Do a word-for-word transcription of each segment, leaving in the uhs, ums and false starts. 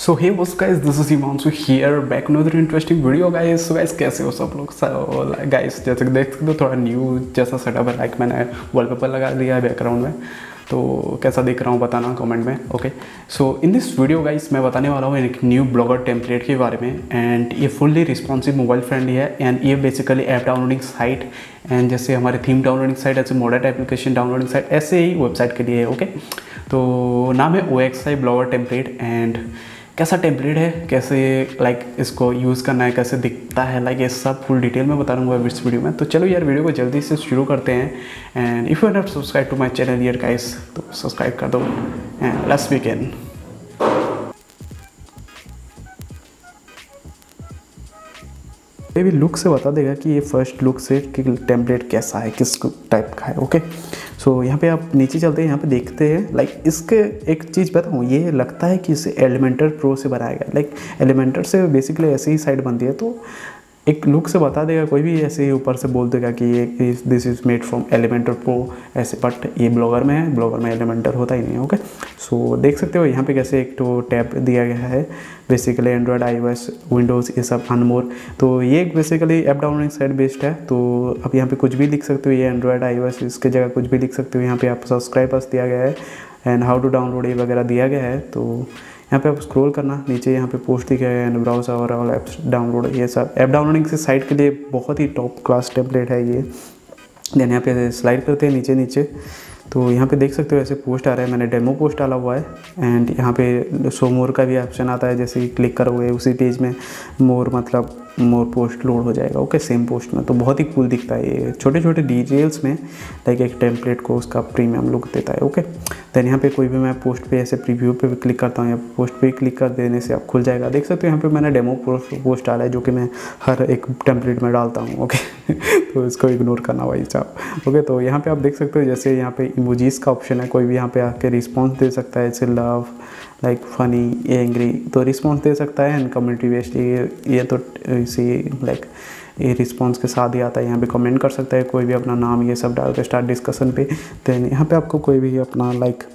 So hey what's guys, this is Himanshu here back another interesting video guys. So guys कैसे हो सब लोग guys? जैसे कि देख सकते हो थोड़ा न्यू जैसा सेटअप है, लाइक मैंने वॉलपेपर लगा दिया है बैकग्राउंड में। तो कैसा दिख रहा हूँ बताना कमेंट में। Okay, so in this video guys मैं बताने वाला हूँ एक न्यू ब्लॉगर टेम्पलेट के बारे में। एंड ये फुल्ली रिस्पॉन्सिव मोबाइल फ्रेंडली है। एंड ये basically app downloading site and जैसे हमारे थीम डाउनलोडिंग साइट, ऐसे मॉडर्न एप्लीकेशन डाउनलोडिंग साइट, ऐसे ही वेबसाइट के लिए है। ओके, तो नाम है O X I blogger template. And कैसा टेम्पलेट है, कैसे लाइक इसको यूज़ करना है, कैसे दिखता है, लाइक ये सब फुल डिटेल में बता दूंगा इस वीडियो में। तो चलो यार वीडियो को जल्दी से शुरू करते हैं। And if you not subscribe to my channel यार गाइस, तो सब्सक्राइब कर दो एंड लेट्स बिगिन। ये भी लुक से बता देगा कि ये फर्स्ट लुक से कि टेम्पलेट कैसा है, किस टाइप का है। ओके, सो so, यहाँ पे आप नीचे चलते हैं, यहाँ पे देखते हैं लाइक इसके एक चीज़ बताऊँ, ये लगता है कि इसे एलिमेंटर प्रो से बनाया गया। लाइक एलिमेंटर से बेसिकली ऐसे ही साइट बनती है, तो एक लुक से बता देगा। कोई भी ऐसे ही ऊपर से बोल देगा कि ये this is made from Elementor Pro ऐसे, बट ये ब्लॉगर में है, ब्लॉगर में एलिमेंटर होता ही नहीं है। ओके, सो देख सकते हो यहाँ पे कैसे एक तो टैब दिया गया है, बेसिकली एंड्रॉयड, आईओएस, विंडोज़, ये सब अनमोर। तो ये एक basically app downloading site based है। तो आप यहाँ पे कुछ भी लिख सकते हो, ये एंड्रॉयड, आईओएस, इसके जगह कुछ भी लिख सकते हो। यहाँ पे आप सब्सक्राइबर्स दिया गया है एंड हाउ टू डाउनलोड ये वगैरह दिया गया है। तो यहाँ पे आप स्क्रॉल करना, नीचे यहाँ पे पोस्ट दिखा है एंड ब्राउज़र और ऑल ऐप्स डाउनलोड, ये सब ऐप डाउनलोडिंग से साइट के लिए बहुत ही टॉप क्लास टेम्पलेट है ये। देन यहाँ पे स्लाइड करते हैं नीचे नीचे, तो यहाँ पे देख सकते हो ऐसे पोस्ट आ रहा है, मैंने डेमो पोस्ट डाला हुआ है। एंड यहाँ पे शो मोर का भी ऑप्शन आता है, जैसे कि क्लिक करोगे उसी पेज में मोर मतलब मोर पोस्ट लोड हो जाएगा। ओके, सेम पोस्ट में, तो बहुत ही कूल दिखता है ये, छोटे छोटे डिटेल्स में लाइक एक टेम्पलेट को उसका प्रीमियम लुक देता है। ओके, देन यहाँ पे कोई भी मैं पोस्ट पे ऐसे प्रीव्यू पे भी क्लिक करता हूँ, या पोस्ट पे क्लिक कर देने से आप खुल जाएगा। देख सकते हो यहाँ पे मैंने डेमो पोस्ट डाला है, जो कि मैं हर एक टेम्पलेट में डालता हूँ। ओके तो इसको इग्नोर करना भाई साहब। ओके, तो यहाँ पे आप देख सकते हो जैसे यहाँ पे इमोजीज का ऑप्शन है, कोई भी यहाँ पे आके रिस्पॉन्स दे सकता है, जैसे लव, लाइक फनी, एंग्री, तो रिस्पॉन्स दे सकता है। एंड कम्युनिटी बेस्ड ये ये तो इसी लाइक ये रिस्पॉन्स के साथ ही आता है। यहाँ पे कमेंट कर सकता है कोई भी अपना नाम ये सब डाल के स्टार्ट डिस्कशन पे। देन यहाँ पे आपको कोई भी अपना लाइक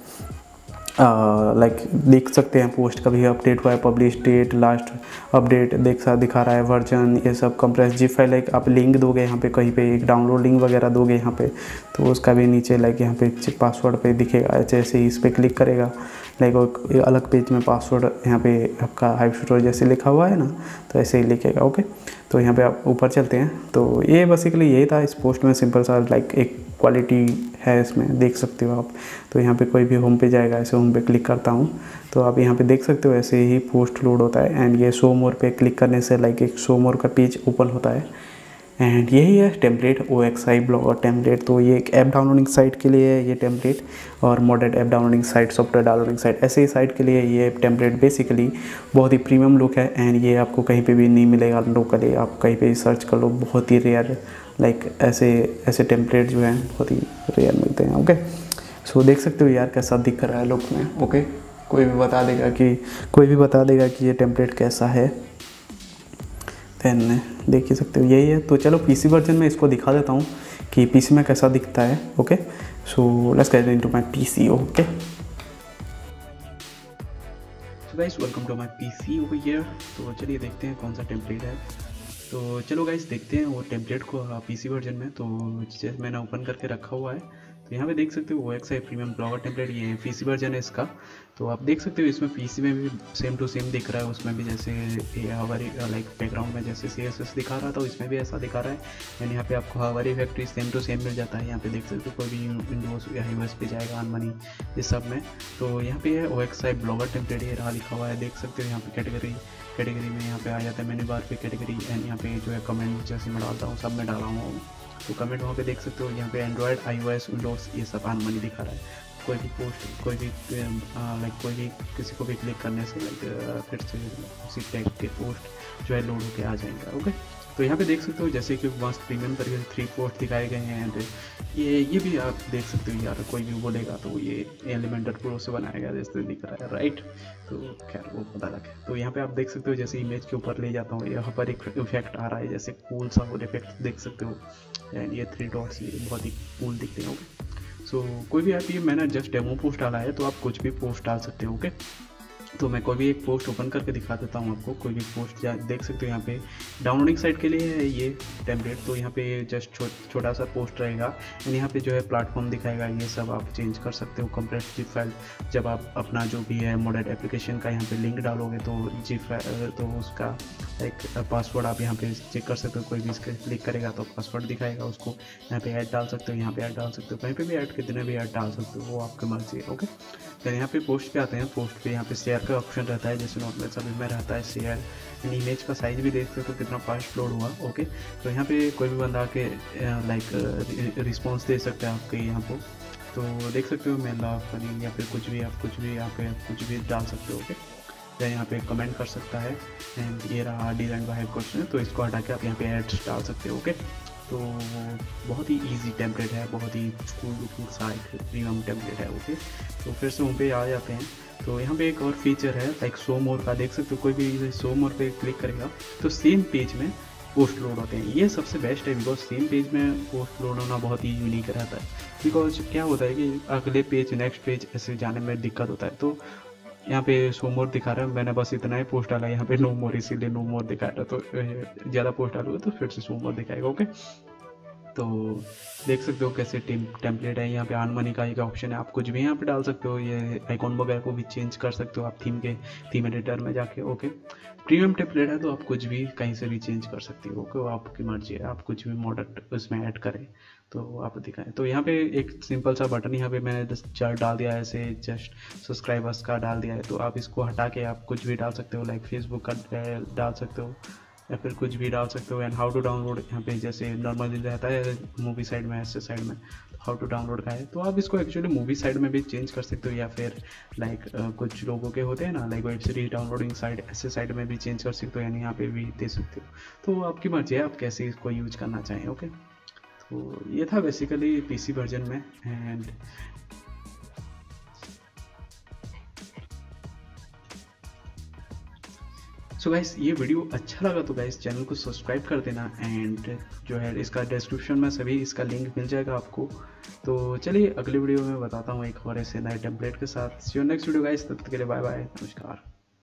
लाइक देख सकते हैं पोस्ट कभी अपडेट हुआ है, पब्लिश डेट, लास्ट अपडेट देख सा दिखा रहा है, वर्जन, ये सब कंप्रेस जिप फाइल। लाइक आप लिंक दोगे यहाँ पे, कहीं पे एक डाउनलोड लिंक वगैरह दोगे यहाँ पे, तो उसका भी नीचे लाइक यहाँ पे पासवर्ड पे दिखेगा। जैसे ही इस पर क्लिक करेगा लाइक एक अलग पेज में पासवर्ड यहाँ पे आपका हाइप स्टोर जैसे लिखा हुआ है ना, तो ऐसे ही लिखेगा। ओके, तो यहाँ पे आप ऊपर चलते हैं, तो ये बेसिकली यही था इस पोस्ट में, सिंपल सा लाइक एक क्वालिटी है इसमें, देख सकते हो आप। तो यहाँ पे कोई भी होम पे जाएगा, ऐसे होम पे क्लिक करता हूँ तो आप यहाँ पे देख सकते हो ऐसे ही पोस्ट लोड होता है। एंड ये शो मोर पे क्लिक करने से लाइक एक शो मोर का पेज ओपन होता है। एंड यही है template, O X I blogger template. तो ये एक ऐप डाउनलोडिंग साइट के लिए है ये टेम्पलेट, और modern app downloading site, software downloading site, ऐसे ही साइट के लिए ये टेम्पलेट बेसिकली बहुत ही प्रीमियम लुक है। एंड ये आपको कहीं पे भी नहीं मिलेगा लोकली, आप कहीं पे सर्च कर लो, बहुत ही रेयर लाइक ऐसे ऐसे टेम्पलेट जो हैं बहुत ही रेयर मिलते हैं। ओके, सो देख सकते हो यार कैसा दिख रहा है लुक में। ओके, कोई भी बता देगा कि कोई भी बता देगा कि ये टेम्पलेट कैसा है, देन देख ही सकते हो यही है। तो चलो पीसी वर्जन में इसको दिखा देता हूँ कि पीसी में कैसा दिखता है। Okay, so let's get into my PC. Okay, so guys welcome to my PC over here. तो चलिए देखते हैं कौन सा टेम्पलेट है। तो चलो गाइस देखते हैं वो टेम्पलेट को पीसी वर्जन में। तो जैसे मैंने ओपन करके रखा हुआ है, तो यहाँ पे देख सकते हो O X I premium Blogger template, ये पीसी वर्जन है इसका। तो आप देख सकते हो इसमें पीसी में भी सेम टू सेम दिख रहा है, उसमें भी जैसे हमारी लाइक बैकग्राउंड में जैसे सी एस एस दिखा रहा था, इसमें भी ऐसा दिखा रहा है। एंड यहाँ पे आपको हमारी फैक्ट्री सेम टू सेम मिल जाता है। यहाँ पे देख सकते हो कोई भी विंडोज़ या यूएस पे जाएगा, अनमनी इस सब में। तो यहाँ पे है O X I blogger template, ये रहा लिखा हुआ है, देख सकते हो। यहाँ पे कैटेगरी कैटेगरी में यहाँ पे आ जाता है, मेन्यू बार पे कैटेगरी। एंड यहाँ पे जो है कमेंट जैसे मैं डालता हूँ सब में डाला हूँ, तो कमेंट वहाँ पे देख सकते हो। यहाँ पे एंड्रॉयड, आईओएस, विंडोज़ ये सब अनमनी दिखा रहा है। कोई भी पोस्ट, कोई भी लाइक कोई भी किसी को भी क्लिक करने से लाइक फिर से उसी टाइप के पोस्ट जो है लोड होके आ जाएंगे। ओके, तो यहाँ पे देख सकते हो जैसे कि मस्त प्रीमियम तरीके से थ्री पोस्ट दिखाए गए हैं। एंड ये ये भी आप देख सकते हो यार, कोई भी बोलेगा तो ये एलिमेंटर प्रो से बनाया गया जैसे दिख रहा है, राइट। तो खैर वो पता लगे। तो यहाँ पे आप देख सकते हो जैसे इमेज के ऊपर ले जाता हूँ, यहाँ पर एक इफेक्ट आ रहा है जैसे कूल सा वो इफेक्ट देख सकते हो। एंड ये थ्री डॉट्स ये बहुत ही कूल दिखते हैं। ओके, सो कोई भी आप, ये मैंने जस्ट डेमो पोस्ट डाला है, तो आप कुछ भी पोस्ट डाल सकते हो। ओके, तो मैं कोई भी एक पोस्ट ओपन करके दिखा देता हूँ आपको। कोई भी पोस्ट या देख सकते हो यहाँ पे डाउनलोडिंग साइट के लिए है ये टेम्पलेट। तो यहाँ पे जस्ट छो, छोटा सा पोस्ट रहेगा एंड यहाँ पे जो है प्लेटफॉर्म दिखाएगा, ये सब आप चेंज कर सकते हो। कंप्रेस जिप फाइल, जब आप अपना जो भी है मॉडल एप्लीकेशन का यहाँ पे लिंक डालोगे तो जिप फाइल, तो उसका एक पासवर्ड आप यहाँ पे चेक कर सकते हो। कोई भी इसके क्लिक करेगा तो पासवर्ड दिखाएगा, उसको यहाँ पे ऐड डाल सकते हो, यहाँ पे ऐड डाल सकते हो, कहीं पे भी ऐड कितने भी ऐड डाल सकते हो, वो आपकी मर्जी है। ओके, फिर यहाँ पे पोस्ट पे आते हैं। पोस्ट पे यहाँ पे शेयर का ऑप्शन रहता है, जैसे नॉर्मल सभी में रहता है शेयर। एंड इमेज का साइज भी देखते हो तो कितना फास्ट लोड हुआ। ओके, तो यहाँ पे कोई भी बंदा आके लाइक रिस्पॉन्स दे सकता है आपके यहाँ पर। तो देख सकते हो मेला फनी या फिर कुछ भी, आप कुछ भी यहाँ पे कुछ भी डाल सकते हो। ओके, या यहाँ पे कमेंट कर सकता है। एंड ये रहा डिज़ाइन का है क्वेश्चन, तो इसको हटा के आप यहाँ पे एड्स डाल सकते हो। ओके, तो बहुत ही इजी टेम्पलेट है, बहुत ही कूल कूल सा एक प्रीमियम टेम्पलेट है। ओके, तो फिर से होम पे आ जाते हैं। तो यहाँ पे एक और फीचर है लाइक शो मोर का, देख सकते हो। कोई भी शो मोर पे क्लिक करेगा तो सेम पेज में पोस्ट लोड होते हैं। ये सबसे बेस्ट है, बिकॉज सेम पेज में पोस्ट लोड होना बहुत ही यूनिक रहता है। बिकॉज क्या होता है कि अगले पेज नेक्स्ट पेज ऐसे जाने में दिक्कत होता है। तो यहाँ पे शो मोर दिखा रहा है, मैंने बस इतना ही पोस्ट डाला, यहाँ पे नो मोर, इसीलिए नो मोर दिखा रहा है। तो ज़्यादा पोस्ट डालोगे तो फिर से शो मोर दिखाएगा। ओके, तो देख सकते हो कैसे टेम्पलेट है। यहाँ पे आन मनी का एक ऑप्शन है, आप कुछ भी यहाँ पे डाल सकते हो। ये आइकॉन वगैरह को भी चेंज कर सकते हो आप थीम के थीम एडिटर में जाके। ओके, प्रीमियम टेम्पलेट है तो आप कुछ भी कहीं से भी चेंज कर सकते हो। ओके, आपकी मर्जी है, आप कुछ भी मॉडल उसमें ऐड करें तो आप दिखाएं। तो यहाँ पे एक सिंपल सा बटन यहाँ पे मैंने जस्ट डाल दिया है, ऐसे जस्ट सब्सक्राइबर्स का डाल दिया है। तो आप इसको हटा के आप कुछ भी डाल सकते हो, लाइक फेसबुक का डाल सकते हो या फिर कुछ भी डाल सकते हो। एंड हाउ टू डाउनलोड यहाँ पे जैसे नॉर्मली रहता है मूवी साइड में, ऐसे साइड में हाउ टू डाउनलोड का है, तो आप इसको एक्चुअली मूवी साइड में भी चेंज कर सकते हो। या फिर लाइक like, uh, कुछ लोगों के होते हैं ना like web series downloading site, ऐसे साइड में भी चेंज कर सकते हो, यानी यहाँ पे भी दे सकते हो। तो आपकी मर्जी है आप कैसे इसको यूज करना चाहें। ओके, तो ये था बेसिकली पीसी वर्जन में। एंड सो गाइस, ये वीडियो अच्छा लगा तो गाइस चैनल को सब्सक्राइब कर देना। एंड जो है इसका डिस्क्रिप्शन में सभी इसका लिंक मिल जाएगा आपको। तो चलिए अगले वीडियो में बताता हूँ एक और ऐसे नए टेम्पलेट के साथ। See you next video guys, तब तक के लिए बाय बाय, नमस्कार।